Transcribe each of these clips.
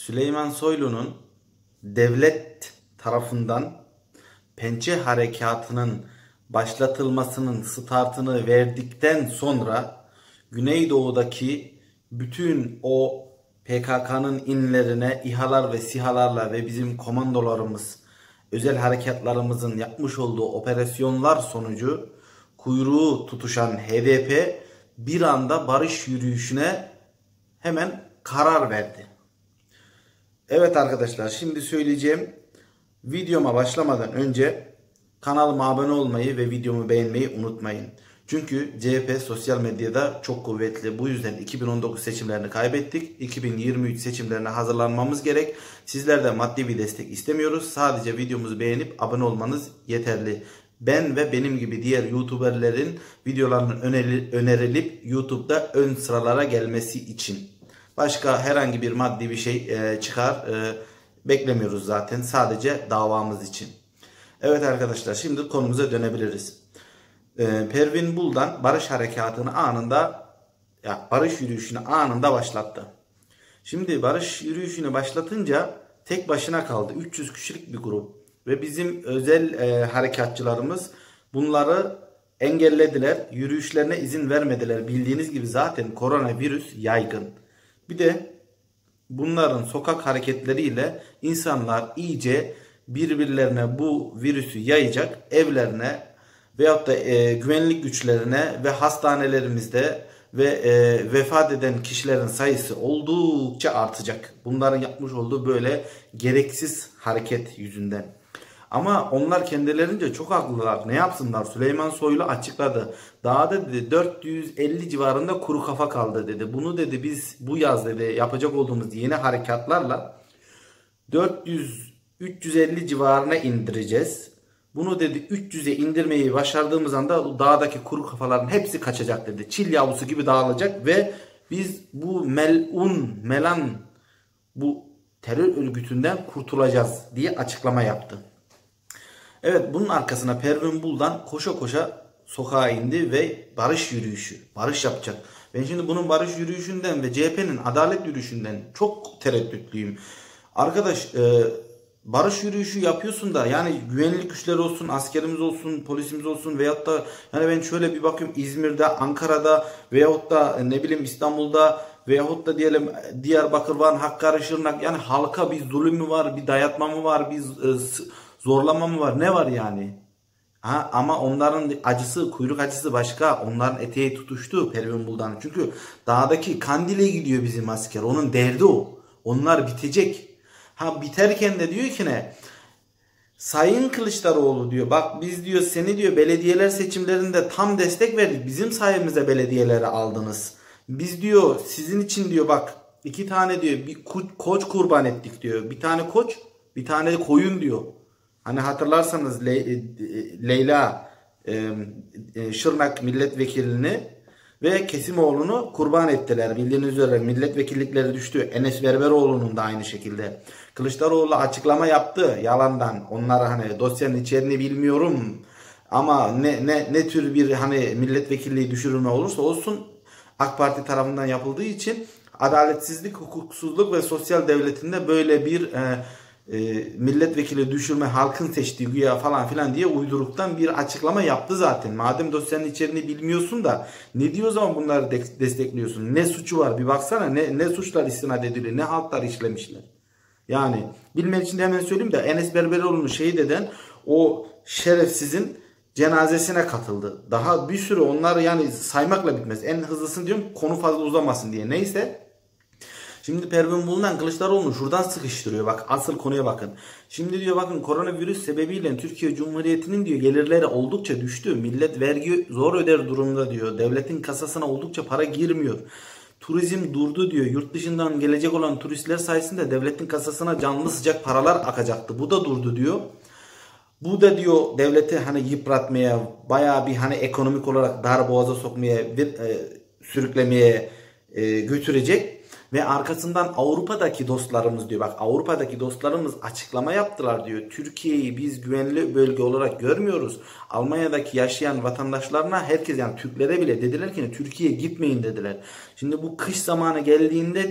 Süleyman Soylu'nun devlet tarafından Pençe Harekatı'nın başlatılmasının startını verdikten sonra Güneydoğu'daki bütün o PKK'nın inlerine İHA'lar ve SİHA'larla ve bizim komandolarımız, özel harekatlarımızın yapmış olduğu operasyonlar sonucu kuyruğu tutuşan HDP bir anda barış yürüyüşüne hemen karar verdi. Evet arkadaşlar, şimdi söyleyeceğim videoma başlamadan önce kanalıma abone olmayı ve videomu beğenmeyi unutmayın. Çünkü CHP sosyal medyada çok kuvvetli. Bu yüzden 2019 seçimlerini kaybettik. 2023 seçimlerine hazırlanmamız gerek. Sizlerden maddi bir destek istemiyoruz. Sadece videomuzu beğenip abone olmanız yeterli. Ben ve benim gibi diğer YouTuberlerin videolarının önerilip YouTube'da ön sıralara gelmesi için. Başka herhangi bir maddi bir şey çıkar beklemiyoruz zaten. Sadece davamız için. Evet arkadaşlar, şimdi konumuza dönebiliriz. Pervin Buldan barış harekatını barış yürüyüşünü anında başlattı. Şimdi barış yürüyüşünü başlatınca tek başına kaldı. 300 kişilik bir grup ve bizim özel harekatçılarımız bunları engellediler. Yürüyüşlerine izin vermediler. Bildiğiniz gibi zaten koronavirüs yaygın. Bir de bunların sokak hareketleriyle insanlar iyice birbirlerine bu virüsü yayacak, evlerine veyahut da güvenlik güçlerine ve hastanelerimizde ve vefat eden kişilerin sayısı oldukça artacak. Bunların yapmış olduğu böyle gereksiz hareket yüzünden. Ama onlar kendilerince çok haklılar. Ne yapsınlar? Süleyman Soylu açıkladı. Daha da dedi 450 civarında kuru kafa kaldı dedi. Bunu dedi biz bu yaz dedi yapacak olduğumuz yeni harekatlarla 400-350 civarına indireceğiz. Bunu dedi 300'e indirmeyi başardığımız anda dağdaki kuru kafaların hepsi kaçacak dedi. Çil yavrusu gibi dağılacak ve biz bu melan bu terör örgütünden kurtulacağız diye açıklama yaptı. Evet, bunun arkasına Pervin Buldan koşa koşa sokağa indi ve barış yapacak. Ben şimdi bunun barış yürüyüşünden ve CHP'nin adalet yürüyüşünden çok tereddütlüyüm. Arkadaş, barış yürüyüşü yapıyorsun da yani güvenlik güçleri olsun, askerimiz olsun, polisimiz olsun veyahut da yani ben şöyle bir bakıyorum İzmir'de, Ankara'da veyahut da ne bileyim İstanbul'da veyahut da diyelim Diyarbakır, Van, Hakkari, Şırnak, yani halka bir zulüm mü var, bir dayatma mı var, bir zorlama mı var, ne var yani? Ama onların acısı, kuyruk acısı başka. Onların eteği tutuştu Pervin Buldan. Çünkü dağdaki Kandil'e gidiyor bizim asker. Onun derdi o. Onlar bitecek. Biterken de diyor ki ne? Sayın Kılıçdaroğlu diyor, bak biz diyor seni diyor belediyeler seçimlerinde tam destek verdik. Bizim sayemizde belediyeleri aldınız. Biz diyor sizin için diyor bak 2 tane diyor bir koç kurban ettik diyor. Bir tane koç, bir tane de koyun diyor. Hani hatırlarsanız Leyla Şırnak milletvekilini ve Kesimoğlu'nu kurban ettiler. Bildiğiniz üzere milletvekillikleri düştü. Enes Berberoğlu'nun da aynı şekilde. Kılıçdaroğlu açıklama yaptı yalandan. Onlar hani dosyanın içeriğini bilmiyorum ama ne tür bir hani milletvekilliği düşürülme olursa olsun AK Parti tarafından yapıldığı için adaletsizlik, hukuksuzluk ve sosyal devletinde böyle bir milletvekili düşürme halkın seçtiği güya falan filan diye uyduruktan bir açıklama yaptı zaten. Madem dosyanın içeriğini bilmiyorsun da ne diyor o zaman bunları destekliyorsun? Ne suçu var? Bir baksana ne suçlar istinad ediliyor, ne halklar işlemişler. Yani bilmen için de hemen söyleyeyim de Enes Berberoğlu'nu şehit eden o şerefsizin cenazesine katıldı. Daha bir sürü onlar yani saymakla bitmez. En hızlısını diyorum konu fazla uzamasın diye. Neyse. Şimdi Pervin Buldan Kılıçdaroğlu'nu şuradan sıkıştırıyor. Bak asıl konuya bakın. Şimdi diyor bakın koronavirüs sebebiyle Türkiye Cumhuriyeti'nin diyor gelirleri oldukça düştü. Millet vergi zor öder durumda diyor. Devletin kasasına oldukça para girmiyor. Turizm durdu diyor. Yurt dışından gelecek olan turistler sayesinde devletin kasasına canlı sıcak paralar akacaktı. Bu da durdu diyor. Bu da diyor devleti hani yıpratmaya, bayağı bir hani ekonomik olarak darboğaza sokmaya, sürüklemeye götürecek. Ve arkasından Avrupa'daki dostlarımız diyor. Bak Avrupa'daki dostlarımız açıklama yaptılar diyor. Türkiye'yi biz güvenli bölge olarak görmüyoruz. Almanya'daki yaşayan vatandaşlarına herkes yani Türklere bile dediler ki Türkiye'ye gitmeyin dediler. Şimdi bu kış zamanı geldiğinde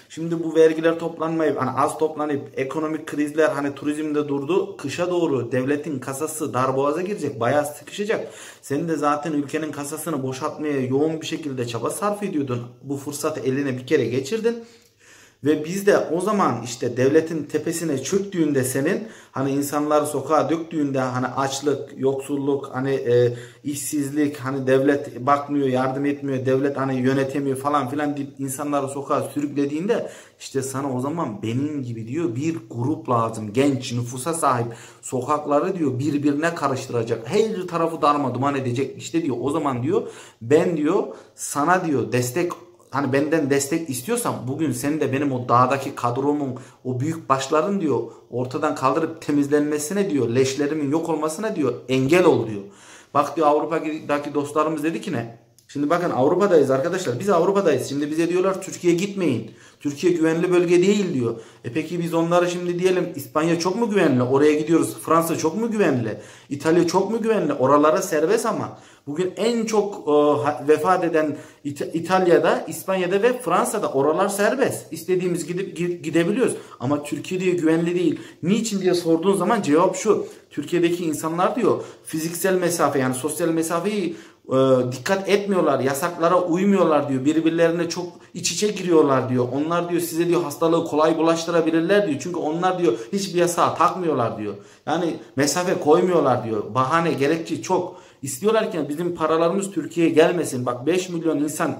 Şimdi bu vergiler toplanmayıp hani az toplanıp ekonomik krizler hani turizmde durdu. Kışa doğru devletin kasası darboğaza girecek. Bayağı sıkışacak. Sen de zaten ülkenin kasasını boşaltmaya yoğun bir şekilde çaba sarf ediyordun. Bu fırsatı eline bir kere geçirdin. Ve biz de o zaman işte devletin tepesine çöktüğünde senin hani insanları sokağa döktüğünde hani açlık, yoksulluk, hani işsizlik, hani devlet bakmıyor, yardım etmiyor, devlet hani yönetemiyor falan filan deyip insanları sokağa sürüklediğinde işte sana o zaman benim gibi diyor bir grup lazım. Genç, nüfusa sahip, sokakları diyor birbirine karıştıracak. Her tarafı darmaduman edecek. İşte diyor o zaman diyor ben diyor sana diyor destek, hani benden destek istiyorsan bugün senin de benim o dağdaki kadromun o büyük başların diyor ortadan kaldırıp temizlenmesine diyor, leşlerimin yok olmasına diyor engel ol diyor. Bak diyor Avrupa'daki dostlarımız dedi ki ne? Şimdi bakın Avrupa'dayız arkadaşlar. Biz Avrupa'dayız. Şimdi bize diyorlar Türkiye'ye gitmeyin. Türkiye güvenli bölge değil diyor. Peki biz onlara şimdi diyelim İspanya çok mu güvenli? Oraya gidiyoruz. Fransa çok mu güvenli? İtalya çok mu güvenli? Oralara serbest ama bugün en çok vefat eden İtalya'da, İspanya'da ve Fransa'da oralar serbest. İstediğimiz gidip gidebiliyoruz. Ama Türkiye diyor güvenli değil. Niçin diye sorduğun zaman cevap şu. Türkiye'deki insanlar diyor fiziksel mesafe yani sosyal mesafeyi dikkat etmiyorlar, yasaklara uymuyorlar diyor. Birbirlerine çok iç içe giriyorlar diyor. Onlar diyor size diyor hastalığı kolay bulaştırabilirler diyor. Çünkü onlar diyor hiçbir yasağa takmıyorlar diyor. Yani mesafe koymuyorlar diyor. Bahane, gerekçe çok. İstiyorlar ki bizim paralarımız Türkiye'ye gelmesin. Bak 5 milyon insan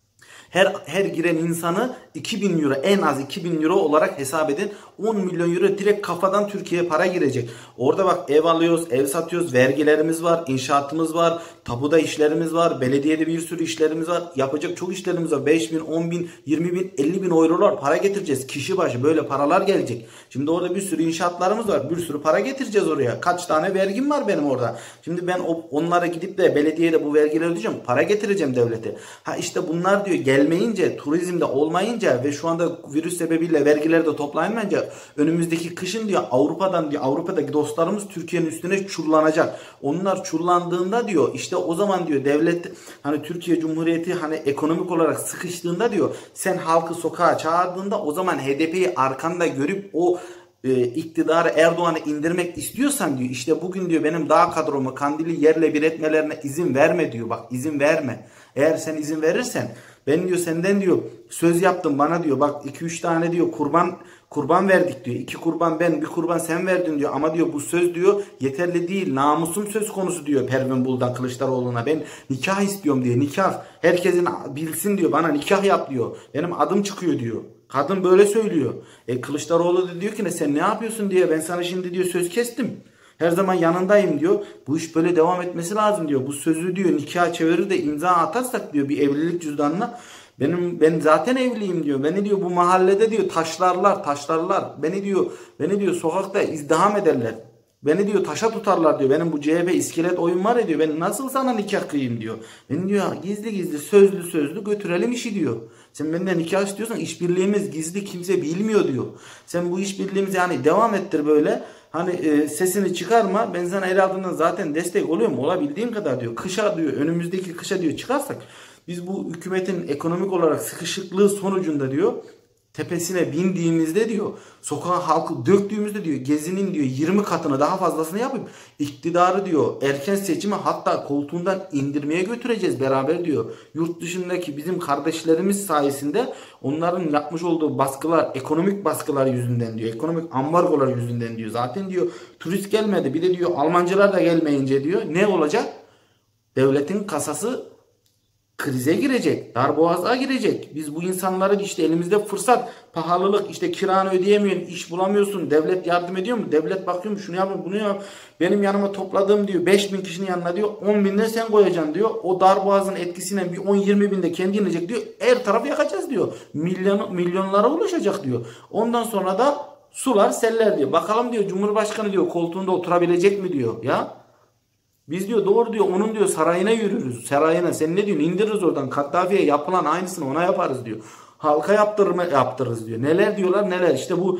her giren insanı 2000 euro en az 2000 euro olarak hesap edin. 10 milyon euro direkt kafadan Türkiye'ye para girecek. Orada bak ev alıyoruz, ev satıyoruz, vergilerimiz var, inşaatımız var, tapuda işlerimiz var, belediyede bir sürü işlerimiz var. Yapacak çok işlerimiz var. 5 bin, 10 bin, 20 bin, 50 bin eurolar para getireceğiz. Kişi başı böyle paralar gelecek. Şimdi orada bir sürü inşaatlarımız var. Bir sürü para getireceğiz oraya. Kaç tane vergim var benim orada. Şimdi ben onlara gidip de belediyede bu vergileri ödeyeceğim. Para getireceğim devlete. Ha işte bunlar diyor gelmeyince, turizmde olmayınca ve şu anda virüs sebebiyle vergileri de toplayamayınca önümüzdeki kışın diyor Avrupa'daki dostlarımız Türkiye'nin üstüne çullanacak. Onlar çullandığında diyor işte o zaman diyor devlet hani Türkiye Cumhuriyeti hani ekonomik olarak sıkıştığında diyor sen halkı sokağa çağırdığında o zaman HDP'yi arkanda görüp o iktidarı Erdoğan'ı indirmek istiyorsan diyor işte bugün diyor benim dağ kadromu Kandil'i yerle bir etmelerine izin verme diyor. Bak izin verme. Eğer sen izin verirsen ben diyor senden diyor söz yaptım bana diyor bak 2-3 tane diyor kurban verdik diyor. 2 kurban ben, bir kurban sen verdin diyor. Ama diyor bu söz diyor yeterli değil. Namusum söz konusu diyor Pervin Buldan Kılıçdaroğlu'na. Ben nikah istiyorum diyor. Nikah. Herkesin bilsin diyor. Bana nikah yap diyor. Benim adım çıkıyor diyor. Kadın böyle söylüyor. Kılıçdaroğlu da diyor ki ne sen ne yapıyorsun diye ben sana şimdi diyor söz kestim. Her zaman yanındayım diyor. Bu iş böyle devam etmesi lazım diyor. Bu sözü diyor nikaha çevirir de imza atarsak diyor bir evlilik cüzdanına. Ben zaten evliyim diyor. Beni diyor bu mahallede diyor taşlarlar. Beni diyor sokakta izdiham ederler. Beni diyor taşa tutarlar diyor. Benim bu CHP iskelet oyun var ya diyor. Ben nasıl sana nikah kıyayım diyor. Beni diyor gizli sözlü götürelim işi diyor. Sen benden nikah istiyorsan işbirliğimiz gizli kimse bilmiyor diyor. Sen bu işbirliğimizi yani devam ettir böyle. Hani sesini çıkarma ben sana el altından zaten destek oluyorum olabildiğim kadar diyor. Kışa diyor önümüzdeki kışa diyor çıkarsak biz bu hükümetin ekonomik olarak sıkışıklığı sonucunda diyor tepesine bindiğimizde diyor sokağa halkı döktüğümüzde diyor Gezi'nin diyor 20 katını daha fazlasını yapıp iktidarı diyor erken seçime hatta koltuğundan indirmeye götüreceğiz beraber diyor. Yurt dışındaki bizim kardeşlerimiz sayesinde onların yapmış olduğu baskılar ekonomik baskılar yüzünden diyor ekonomik ambargolar yüzünden diyor zaten diyor turist gelmedi bir de diyor Almancılar da gelmeyince diyor ne olacak? Devletin kasası krize girecek, darboğaza girecek. Biz bu insanları işte elimizde fırsat, pahalılık, işte kiranı ödeyemiyorsun, iş bulamıyorsun, devlet yardım ediyor mu? Devlet bakıyor mu şunu yap, bunu yap. Benim yanıma topladığım diyor 5 bin kişinin yanına diyor 10 binden sen koyacaksın diyor. O darboğazın etkisiyle bir 10-20 binde kendi inecek diyor. Her tarafı yakacağız diyor. Milyonlara ulaşacak diyor. Ondan sonra da sular seller diyor. Bakalım diyor Cumhurbaşkanı diyor koltuğunda oturabilecek mi diyor ya. Biz diyor doğru diyor onun diyor sarayına yürürüz. Sarayına sen ne diyorsun indiririz oradan. Kaddafi'ye yapılan aynısını ona yaparız diyor. Halka yaptırırız diyor. Neler diyorlar neler. İşte bu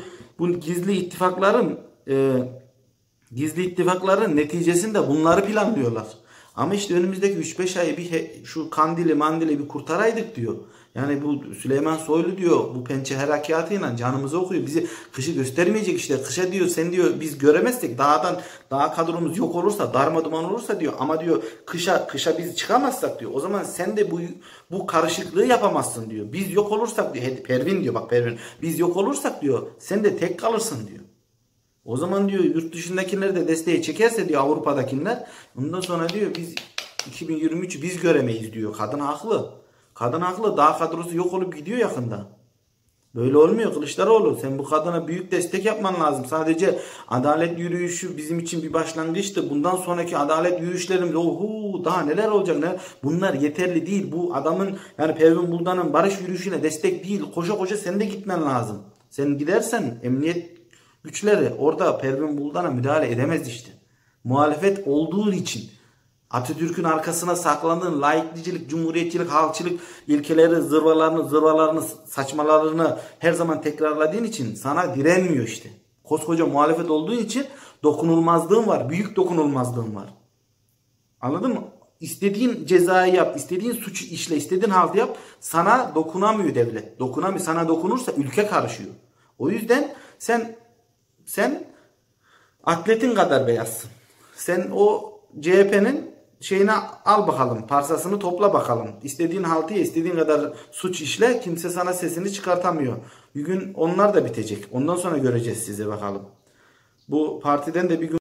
gizli ittifakların neticesinde bunları planlıyorlar. Ama işte önümüzdeki 3-5 ayı şu kandili mandili bir kurtaraydık diyor. Yani bu Süleyman Soylu diyor bu pençe harekatıyla canımızı okuyor. Bizi kışı göstermeyecek işte. Kışa diyor sen diyor biz göremezsek daha kadromuz yok olursa darma duman olursa diyor ama diyor kışa biz çıkamazsak diyor. O zaman sen de bu karışıklığı yapamazsın diyor. Biz yok olursak diyor. Pervin diyor bak Pervin. Biz yok olursak diyor sen de tek kalırsın diyor. O zaman diyor yurt dışındakiler de desteğe çekerse diyor Avrupa'dakiler. Ondan sonra diyor biz 2023'ü biz göremeyiz diyor. Kadın haklı. Kadın haklı. Daha kadrosu yok olup gidiyor yakında. Böyle olmuyor Kılıçdaroğlu. Sen bu kadına büyük destek yapman lazım. Sadece adalet yürüyüşü bizim için bir başlangıçtı. Bundan sonraki adalet yürüyüşlerimiz daha neler olacak ne? Bunlar yeterli değil. Bu adamın yani Pervin Buldan'ın barış yürüyüşüne destek değil. Koşa koşa sen de gitmen lazım. Sen gidersen emniyet güçleri orada Pervin Buldan'a müdahale edemez işte. Muhalefet olduğu için Atatürk'ün arkasına saklandığın laikçilik, cumhuriyetçilik, halkçılık ilkeleri, zırvalarını, saçmalarını her zaman tekrarladığın için sana direnmiyor işte. Koskoca muhalefet olduğu için dokunulmazlığın var. Büyük dokunulmazlığın var. Anladın mı? İstediğin cezayı yap, istediğin suçu işle, istediğin haltı yap. Sana dokunamıyor devlet. Dokunamıyor. Sana dokunursa ülke karışıyor. O yüzden sen atletin kadar beyazsın. Sen o CHP'nin şeyini al bakalım. Parsasını topla bakalım. İstediğin haltı ye, istediğin kadar suç işle. Kimse sana sesini çıkartamıyor. Bir gün onlar da bitecek. Ondan sonra göreceğiz sizi bakalım. Bu partiden de bir gün